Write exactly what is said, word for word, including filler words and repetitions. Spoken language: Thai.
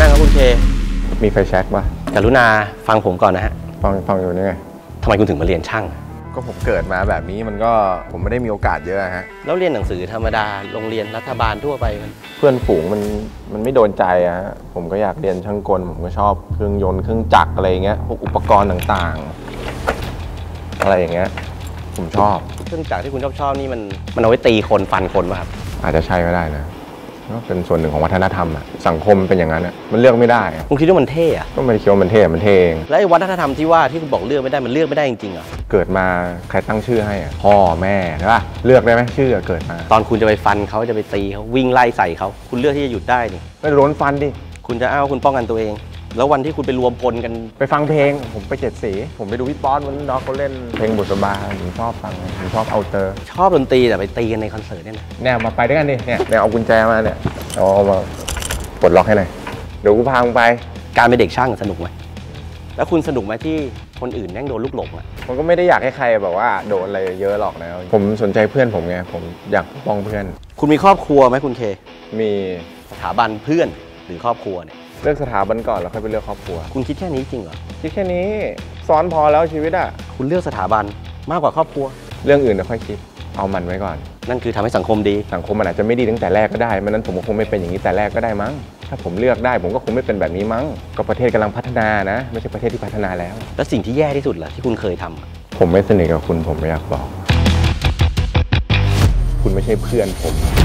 นั่งครับคุณเคมีไฟแช็กปะกรุณาฟังผมก่อนนะฮะฟังฟังอยู่นี่ไงทำไมคุณถึงมาเรียนช่างก็ผมเกิดมาแบบนี้มันก็ผมไม่ได้มีโอกาสเยอะฮะแล้วเรียนหนังสือธรรมดาโรงเรียนรัฐบาลทั่วไปมันเพื่อนฝูงมันมันไม่โดนใจอะฮะผมก็อยากเรียนช่างกลผมก็ชอบเครื่องยนต์เครื่องจักรอะไรเงี้ยพวกอุปกรณ์ต่างๆอะไรอย่างเงี้ยผมชอบเครื่องจักรที่คุณชอบชอบนี่มันมันเอาไว้ตีคนฟันคนป่ะครับอาจจะใช่ก็ได้นะก็เป็นส่วนหนึ่งของวัฒนธรรมอะสังคมเป็นอย่างนั้นอะมันเลือกไม่ได้คุณคิดว่ามันเท่อะก็ไม่ได้คิดว่ามันเท่มันเท่เองแล้วไอ้วัฒนธรรมที่ว่าที่คุณบอกเลือกไม่ได้มันเลือกไม่ได้จริงๆเหรอเกิดมาใครตั้งชื่อให้อะพ่อแม่ใช่ป่ะเลือกได้ไหมชื่อเกิดมาตอนคุณจะไปฟันเขาจะไปตีเขาวิ่งไล่ใส่เขาคุณเลือกที่จะหยุดได้นี่ไม่โดนฟันดิคุณจะอ้าวคุณป้องกันตัวเองแล้ววันที่คุณไปรวมพลกันไปฟังเพลงผมไปเจ็ดสีผมไปดูพี่ป๊อตวันน้องเขาเล่นเพลงบุษบาผมชอบฟังผมชอบเอาเตอร์ชอบดนตรีแต่ไปตีกันในคอนเสิร์ตเนี่ยนะเนี่ยมาไปด้วยกันดิเนี่ยเนี่ยเอากุญแจมาเนี่ยเอามาปลดล็อกให้หน่อยเดี๋ยวกูพามึงไปการเป็นเด็กช่างสนุกไหมแล้วคุณสนุกไหมที่คนอื่นแม่งโดนลูกหลงอ่ะผมก็ไม่ได้อยากให้ใครแบบว่าโดนอะไรเยอะหรอกนะผมสนใจเพื่อนผมไงผมอยากป้องเพื่อนคุณมีครอบครัวไหมคุณเคมีสถาบันเพื่อนหรือครอบครัวเนี่ยเลือกสถาบันก่อนแล้วค่อยไปเลือกครอบครัวคุณคิดแค่นี้จริงเหรอคิดแค่นี้ซ้อนพอแล้วชีวิตอ่ะคุณเลือกสถาบันมากกว่าครอบครัวเรื่องอื่นเดี๋ยวค่อยคิดเอามันไว้ก่อนนั่นคือทำให้สังคมดีสังคมมันอาจจะไม่ดีตั้งแต่แรกก็ได้ไม่นั้นผมก็คงไม่เป็นอย่างนี้แต่แรกก็ได้มั้งถ้าผมเลือกได้ผมก็คงไม่เป็นแบบนี้มั้งก็ประเทศกำลังพัฒนานะไม่ใช่ประเทศที่พัฒนาแล้วแล้วสิ่งที่แย่ที่สุดล่ะที่คุณเคยทำผมไม่สนิทกับคุณผมไม่อยากบอกคุณไม่ใช่เพื่อนผม